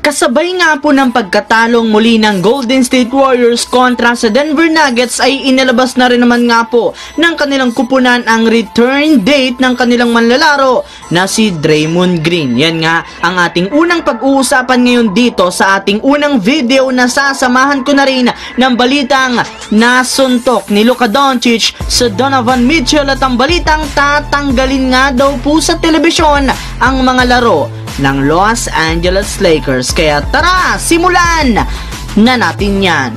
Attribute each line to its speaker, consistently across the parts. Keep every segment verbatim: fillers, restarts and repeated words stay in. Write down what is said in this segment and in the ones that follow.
Speaker 1: Kasabay nga po ng pagkatalong muli ng Golden State Warriors kontra sa Denver Nuggets ay inilabas na rin naman nga po ng kanilang kupunan ang return date ng kanilang manlalaro na si Draymond Green. Yan nga ang ating unang pag-uusapan ngayon dito sa ating unang video na sasamahan ko na rin ng balitang nasuntok ni Luka Doncic sa Donovan Mitchell at ang balitang tatanggalin nga daw po sa telebisyon ang mga laro ng Los Angeles Lakers. Kaya tara, simulan na natin yan.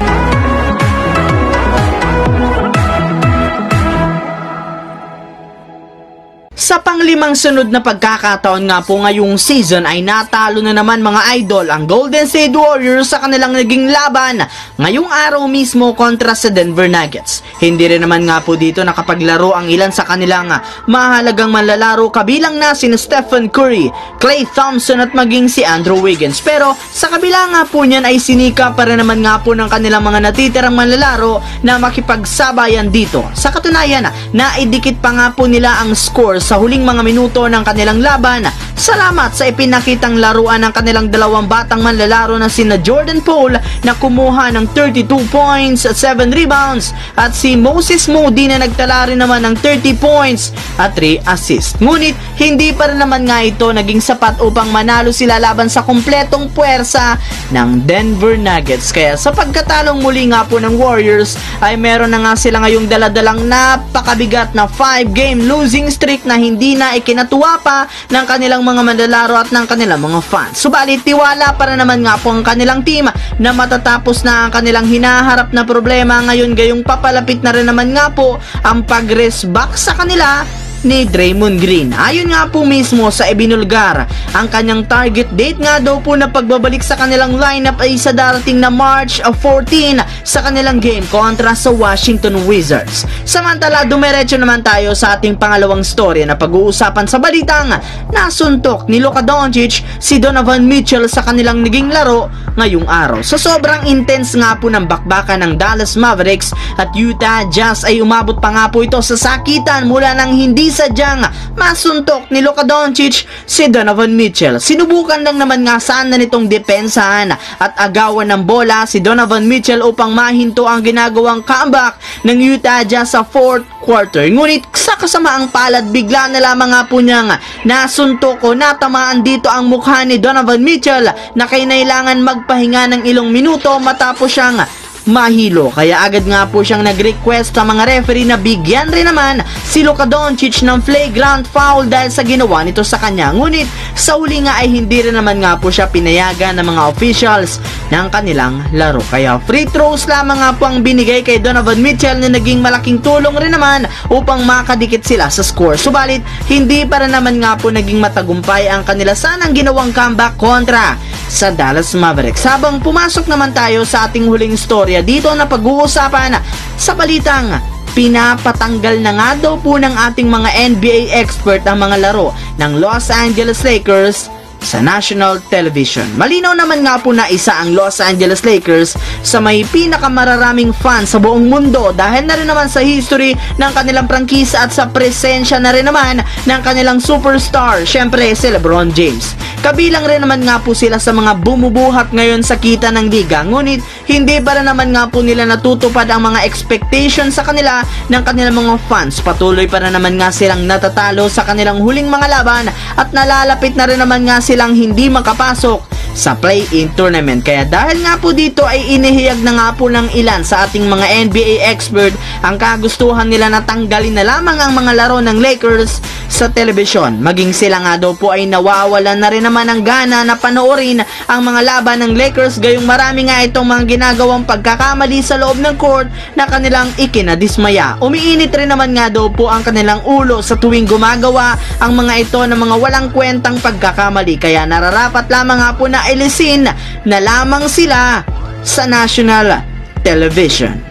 Speaker 1: Sa panglimang sunod na pagkakataon nga po ngayong season ay natalo na naman mga idol ang Golden State Warriors sa kanilang naging laban ngayong araw mismo kontra sa Denver Nuggets. Hindi rin naman nga po dito nakapaglaro ang ilan sa kanilang mahalagang manlalaro kabilang na si Stephen Curry, Klay Thompson at maging si Andrew Wiggins. Pero sa kabila nga po niyan ay sinika pa rin naman nga po ng kanilang mga natitirang manlalaro na makipagsabayan dito. Sa katunayan, naidikit pa nga po nila ang score sa huling mga minuto ng kanilang laban. Salamat sa ipinakitang laruan ng kanilang dalawang batang manlalaro na sina Jordan Poole na kumuha ng thirty-two points at seven rebounds at si Moses Moody na nagtala rin naman ng thirty points at three assists. Ngunit hindi pa rin naman nga ito naging sapat upang manalo sila laban sa kumpletong puwersa ng Denver Nuggets. Kaya sa pagkatalong muli nga po ng Warriors ay meron na nga sila ngayong daladalang napakabigat na five game losing streak na hindi na ikinatuwa pa ng kanilang mga manlalaro at ng kanilang mga fans. Subalit tiwala para naman nga po ang kanilang team na matatapos na ang kanilang hinaharap na problema. Ngayon gayong papalapit na rin naman nga po ang pag-rest back sa kanila ni Draymond Green. Ayon nga po mismo sa ibinulgar, ang kanyang target date nga daw po na pagbabalik sa kanilang lineup ay sa darating na March fourteen sa kanilang game kontra sa Washington Wizards. Samantala, dumiretso naman tayo sa ating pangalawang story na pag-uusapan sa balitang nasuntok ni Luka Doncic si Donovan Mitchell sa kanilang naging laro ngayong araw. Sa so, sobrang intense nga po ng bakbakan ng Dallas Mavericks at Utah Jazz ay umabot pa nga po ito sa sakitan mula nang hindi sadyang masuntok ni Luka Doncic si Donovan Mitchell. Sinubukan lang naman nga sana nitong depensahan at agawan ng bola si Donovan Mitchell upang mahinto ang ginagawang comeback ng Utah Jazz sa fourth quarter. Ngunit sa kasamaang palad, bigla na lamang nga po niyang nasuntok o natamaan dito ang mukha ni Donovan Mitchell na kinailangan magpahinga ng ilang minuto matapos siyang mahilo. Kaya agad nga po siyang nag-request sa mga referee na bigyan rin naman si Luka Doncic ng flagrant foul dahil sa ginawa nito sa kanya. Ngunit sa uli nga ay hindi rin naman nga po siya pinayagan ng mga officials ng kanilang laro. Kaya free throws lamang nga po ang binigay kay Donovan Mitchell na naging malaking tulong rin naman upang makadikit sila sa score. Subalit hindi pa rin naman nga po naging matagumpay ang kanila sanang ginawang comeback kontra sa Dallas Mavericks. Habang pumasok naman tayo sa ating huling storya dito na pag-uusapan sa balitang pinapatanggal na nga daw po ng ating mga N B A expert ang mga laro ng Los Angeles Lakers sa national television. Malinaw naman nga po na isa ang Los Angeles Lakers sa may pinakamararaming fans sa buong mundo dahil na rin naman sa history ng kanilang prangkisa at sa presensya na rin naman ng kanilang superstar, syempre si LeBron James. Kabilang rin naman nga po sila sa mga bumubuhat ngayon sa kita ng liga. Ngunit hindi pa rin naman nga po nila natutupad ang mga expectations sa kanila ng kanilang mga fans. Patuloy pa rin naman nga silang natatalo sa kanilang huling mga laban at nalalapit na rin naman nga silang hindi makapasok sa play-in tournament. Kaya dahil nga po dito ay inihiyag na nga po ng ilan sa ating mga N B A expert ang kagustuhan nila na tanggalin na lamang ang mga laro ng Lakers sa telebisyon. Maging sila nga daw po ay nawawalan na rin naman ng gana na panoorin ang mga laban ng Lakers gayong marami nga itong mga ginagawang pagkakamali sa loob ng court na kanilang ikinadismaya. Umiinit rin naman nga daw po ang kanilang ulo sa tuwing gumagawa ang mga ito ng mga walang kwentang pagkakamali. Kaya nararapat lamang nga po na ilisin na lamang sila sa national television.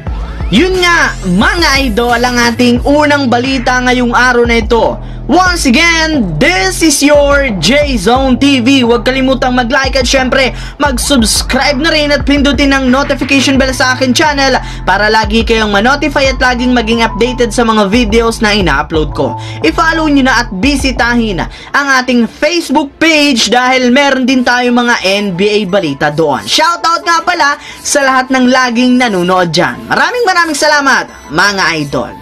Speaker 1: Yun nga, mga idol, ang ating unang balita ngayong araw na ito. Once again, this is your J-Zone T V. Huwag kalimutang mag-like at syempre mag-subscribe na rin at pindutin ang notification bell sa akin channel para lagi kayong ma-notify at laging maging updated sa mga videos na ina-upload ko. I-follow nyo na at bisitahin ang ating Facebook page dahil meron din tayo mga N B A balita doon. Shoutout nga pala sa lahat ng laging nanonood dyan. Maraming maraming salamat, mga idol.